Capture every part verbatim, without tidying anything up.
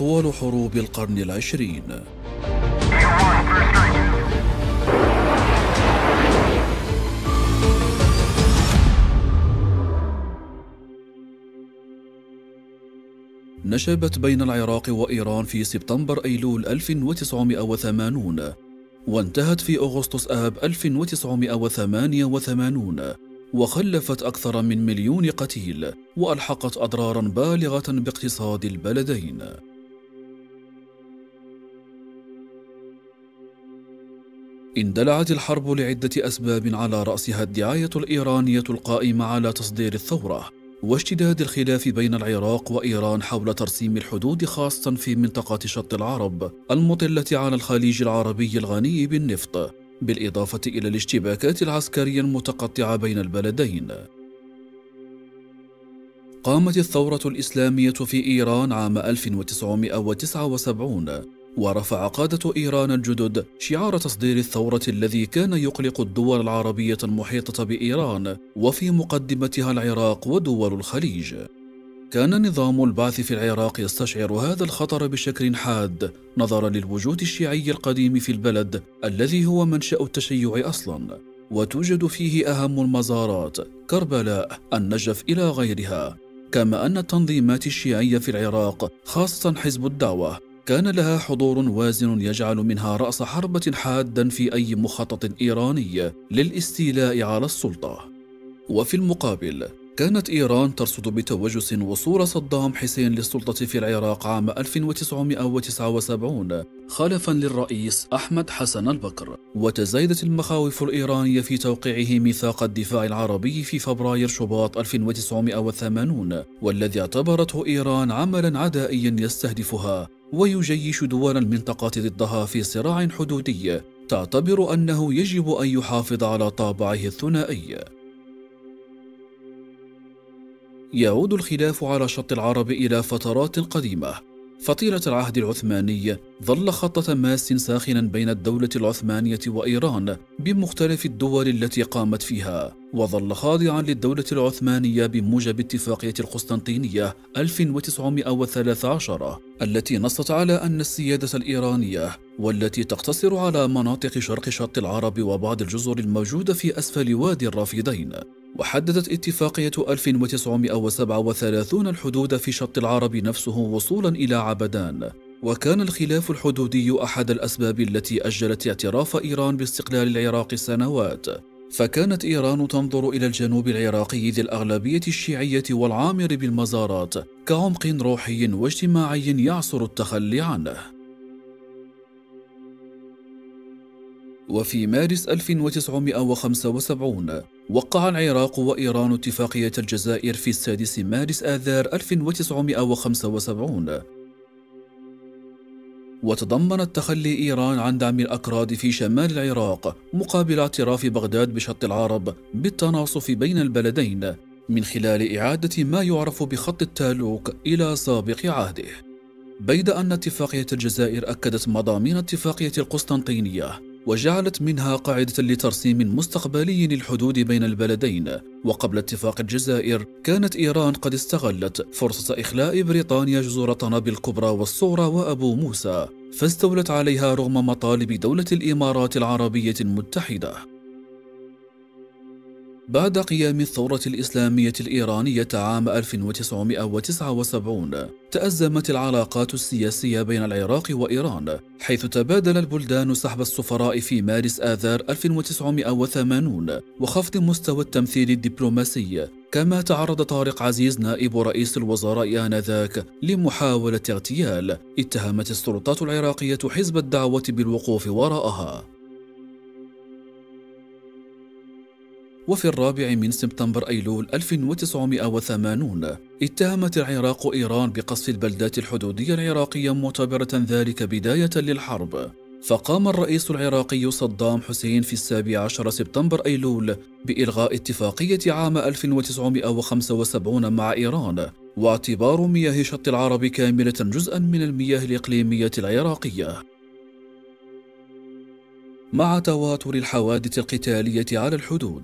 أطول حروب القرن العشرين. نشبت بين العراق وإيران في سبتمبر أيلول ألف وتسعمائة وثمانين، وانتهت في أغسطس آب ألف وتسعمائة وثمانية وثمانين، وخلفت أكثر من مليون قتيل، وألحقت أضرارا بالغة باقتصاد البلدين. اندلعت الحرب لعدة أسباب، على رأسها الدعاية الإيرانية القائمة على تصدير الثورة، واشتداد الخلاف بين العراق وإيران حول ترسيم الحدود، خاصة في منطقة شط العرب المطلة على الخليج العربي الغني بالنفط، بالإضافة إلى الاشتباكات العسكرية المتقطعة بين البلدين. قامت الثورة الإسلامية في إيران عام ألف وتسعمائة وتسعة وسبعين، ورفع قادة إيران الجدد شعار تصدير الثورة الذي كان يقلق الدول العربية المحيطة بإيران، وفي مقدمتها العراق ودول الخليج. كان نظام البعث في العراق يستشعر هذا الخطر بشكل حاد، نظرا للوجود الشيعي القديم في البلد الذي هو منشأ التشيع أصلا، وتوجد فيه أهم المزارات كربلاء، النجف إلى غيرها. كما أن التنظيمات الشيعية في العراق، خاصة حزب الدعوة، كان لها حضور وازن يجعل منها رأس حربة حادا في أي مخطط إيراني للاستيلاء على السلطة. وفي المقابل، كانت إيران ترصد بتوجس وصول صدام حسين للسلطة في العراق عام ألف وتسعمائة وتسعة وسبعين خلفا للرئيس أحمد حسن البكر، وتزايدت المخاوف الإيرانية في توقيعه ميثاق الدفاع العربي في فبراير شباط ألف وتسعمائة وثمانين، والذي اعتبرته إيران عملا عدائيا يستهدفها ويجيش دول المنطقة ضدها في صراع حدودي تعتبر أنه يجب أن يحافظ على طابعه الثنائي. يعود الخلاف على شط العرب إلى فترات قديمة، فطيلة العهد العثماني ظل خط تماس ساخنا بين الدولة العثمانية وإيران بمختلف الدول التي قامت فيها، وظل خاضعا للدولة العثمانية بموجب اتفاقية القسطنطينية ألف وتسعمائة وثلاثة عشر، التي نصت على أن السيادة الإيرانية، والتي تقتصر على مناطق شرق شط العرب وبعض الجزر الموجودة في أسفل وادي الرافدين. وحددت اتفاقية ألف وتسعمائة وسبعة وثلاثين الحدود في شط العرب نفسه وصولا إلى عبدان. وكان الخلاف الحدودي أحد الأسباب التي أجلت اعتراف إيران باستقلال العراق سنوات، فكانت إيران تنظر إلى الجنوب العراقي ذي الأغلبية الشيعية والعامر بالمزارات كعمق روحي واجتماعي يعصر التخلي عنه. وفي مارس ألف وتسعمائة وخمسة وسبعين وقع العراق وإيران اتفاقية الجزائر في السادس مارس آذار ألف وتسعمائة وخمسة وسبعين، وتضمن التخلي إيران عن دعم الأكراد في شمال العراق مقابل اعتراف بغداد بشط العرب بالتناصف بين البلدين من خلال إعادة ما يعرف بخط التالوك إلى سابق عهده. بيد أن اتفاقية الجزائر أكدت مضامين اتفاقية القسطنطينية وجعلت منها قاعدة لترسيم مستقبلي للحدود بين البلدين، وقبل اتفاق الجزائر كانت إيران قد استغلت فرصة إخلاء بريطانيا جزر طناب الكبرى والصغرى وأبو موسى، فاستولت عليها رغم مطالب دولة الإمارات العربية المتحدة. بعد قيام الثورة الإسلامية الإيرانية عام ألف وتسعمائة وتسعة وسبعين، تأزمت العلاقات السياسية بين العراق وإيران، حيث تبادل البلدان سحب السفراء في مارس آذار ألف وتسعمائة وثمانين وخفض مستوى التمثيل الدبلوماسي. كما تعرض طارق عزيز نائب رئيس الوزراء آنذاك لمحاولة اغتيال، اتهمت السلطات العراقية حزب الدعوة بالوقوف وراءها. وفي الرابع من سبتمبر أيلول ألف وتسعمائة وثمانين اتهمت العراق إيران بقصف البلدات الحدودية العراقية، معتبرة ذلك بداية للحرب. فقام الرئيس العراقي صدام حسين في السابع عشر سبتمبر أيلول بإلغاء اتفاقية عام ألف وتسعمائة وخمسة وسبعين مع إيران، واعتبار مياه شط العرب كاملة جزءا من المياه الإقليمية العراقية. مع تواتر الحوادث القتالية على الحدود،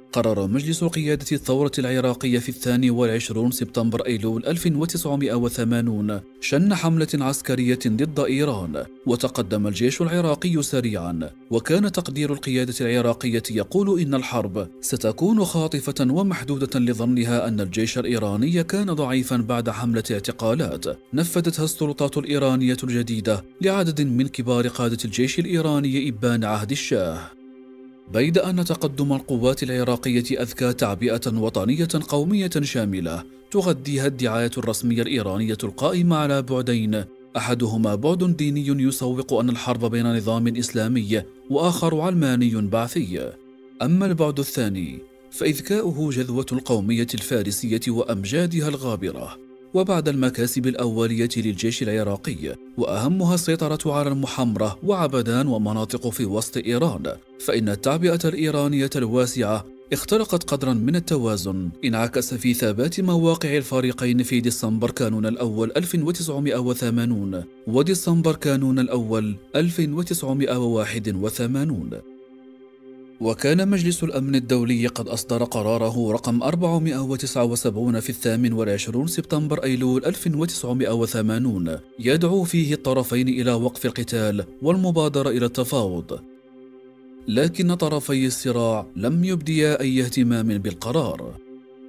قرر مجلس قيادة الثورة العراقية في الثاني والعشرون سبتمبر أيلول ألف وتسعمائة وثمانين شن حملة عسكرية ضد إيران، وتقدم الجيش العراقي سريعا، وكان تقدير القيادة العراقية يقول إن الحرب ستكون خاطفة ومحدودة لظنها أن الجيش الإيراني كان ضعيفا بعد حملة اعتقالات نفذتها السلطات الإيرانية الجديدة لعدد من كبار قادة الجيش الإيراني إبان عهد الشاه. بيد أن تقدم القوات العراقية أذكى تعبئة وطنية قومية شاملة تغذيها الدعاية الرسمية الإيرانية القائمة على بعدين، أحدهما بعد ديني يسوق أن الحرب بين نظام إسلامي وآخر علماني بعثي. أما البعد الثاني فإذكاؤه جذوة القومية الفارسية وأمجادها الغابرة. وبعد المكاسب الأولية للجيش العراقي وأهمها السيطرة على المحمرة وعبدان ومناطق في وسط إيران، فإن التعبئة الإيرانية الواسعة اخترقت قدرا من التوازن انعكس في ثبات مواقع الفريقين في ديسمبر كانون الأول ألف وتسعمائة وثمانين وديسمبر كانون الأول ألف وتسعمائة وواحد وثمانين. وكان مجلس الأمن الدولي قد أصدر قراره رقم أربعمائة وتسعة وسبعين في الثامن والعشرون سبتمبر أيلول ألف وتسعمائة وثمانين يدعو فيه الطرفين إلى وقف القتال والمبادرة إلى التفاوض، لكن طرفي الصراع لم يبديا أي اهتمام بالقرار.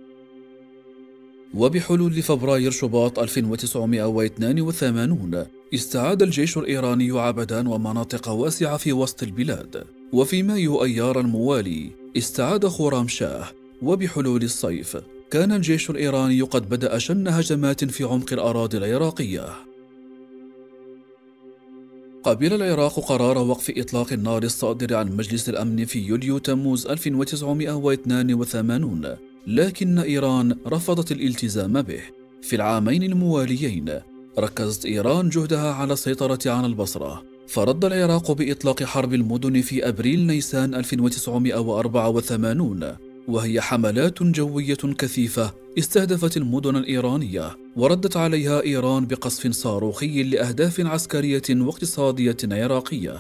وبحلول فبراير شباط ألف وتسعمائة واثنين وثمانين استعاد الجيش الإيراني عبدان ومناطق واسعة في وسط البلاد، وفي مايو أيار الموالي استعاد خرامشاه. وبحلول الصيف كان الجيش الإيراني قد بدأ شن هجمات في عمق الأراضي العراقية. قبل العراق قرار وقف إطلاق النار الصادر عن مجلس الأمن في يوليو تموز ألف وتسعمائة واثنين وثمانين، لكن إيران رفضت الالتزام به. في العامين المواليين ركزت إيران جهدها على السيطرة على البصرة، فرد العراق بإطلاق حرب المدن في أبريل نيسان ألف وتسعمائة وأربعة وثمانين، وهي حملات جوية كثيفة استهدفت المدن الإيرانية، وردت عليها إيران بقصف صاروخي لأهداف عسكرية واقتصادية عراقية.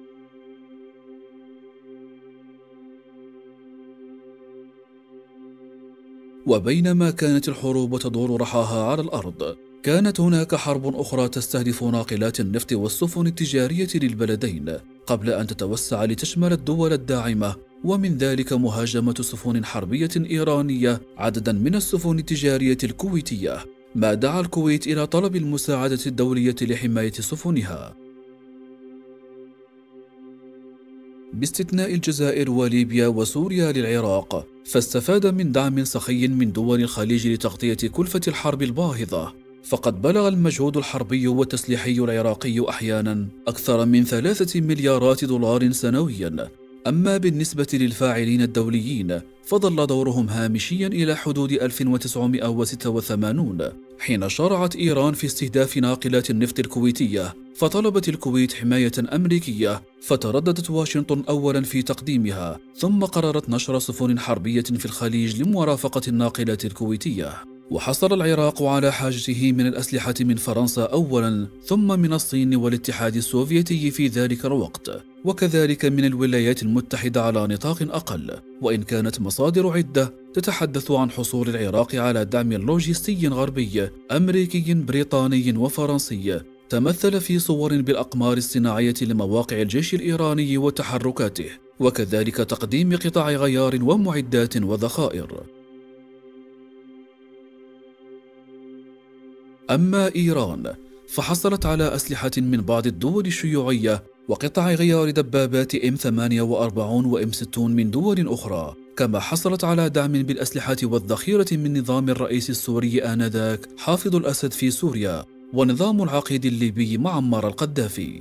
وبينما كانت الحروب تدور رحاها على الأرض، كانت هناك حرب أخرى تستهدف ناقلات النفط والسفن التجارية للبلدين قبل أن تتوسع لتشمل الدول الداعمة، ومن ذلك مهاجمة سفن حربية إيرانية عددا من السفن التجارية الكويتية، ما دعا الكويت إلى طلب المساعدة الدولية لحماية سفنها. باستثناء الجزائر وليبيا وسوريا للعراق، فاستفاد من دعم سخي من دول الخليج لتغطية كلفة الحرب الباهظة، فقد بلغ المجهود الحربي والتسليحي العراقي أحيانا أكثر من ثلاثة مليارات دولار سنويا. أما بالنسبة للفاعلين الدوليين فظل دورهم هامشيا إلى حدود ألف وتسعمائة وستة وثمانين حين شرعت إيران في استهداف ناقلات النفط الكويتية، فطلبت الكويت حماية أمريكية، فترددت واشنطن أولا في تقديمها، ثم قررت نشر سفن حربية في الخليج لمرافقة الناقلات الكويتية. وحصل العراق على حاجته من الأسلحة من فرنسا أولا، ثم من الصين والاتحاد السوفيتي في ذلك الوقت، وكذلك من الولايات المتحدة على نطاق أقل، وإن كانت مصادر عدة تتحدث عن حصول العراق على دعم لوجستي غربي أمريكي بريطاني وفرنسي تمثل في صور بالأقمار الصناعية لمواقع الجيش الإيراني وتحركاته، وكذلك تقديم قطع غيار ومعدات وذخائر. أما إيران فحصلت على أسلحة من بعض الدول الشيوعية وقطع غيار دبابات إم ثمانية وأربعين وإم ستين من دول أخرى، كما حصلت على دعم بالأسلحة والذخيرة من نظام الرئيس السوري آنذاك حافظ الأسد في سوريا، ونظام العقيد الليبي معمر القذافي.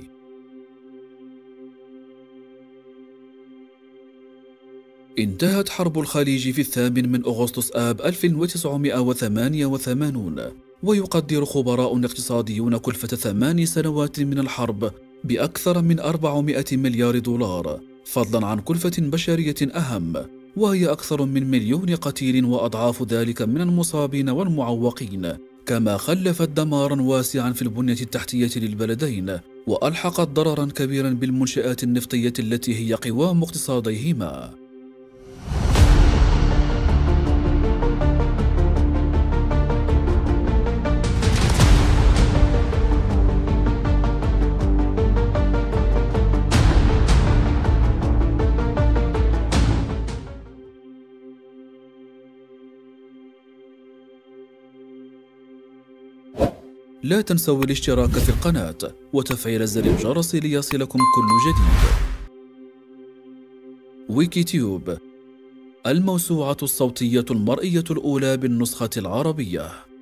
انتهت حرب الخليج في الثامن من أغسطس آب ألف وتسعمائة وثمانية وثمانين، ويقدر خبراء اقتصاديون كلفة ثمان سنوات من الحرب بأكثر من أربعمائة مليار دولار، فضلا عن كلفة بشرية أهم وهي أكثر من مليون قتيل وأضعاف ذلك من المصابين والمعوقين، كما خلفت دمارا واسعا في البنية التحتية للبلدين، وألحقت ضررا كبيرا بالمنشآت النفطية التي هي قوام اقتصاديهما. لا تنسوا الاشتراك في القناة وتفعيل زر الجرس ليصلكم كل جديد. ويكيتيوب، الموسوعة الصوتية المرئية الأولى بالنسخة العربية.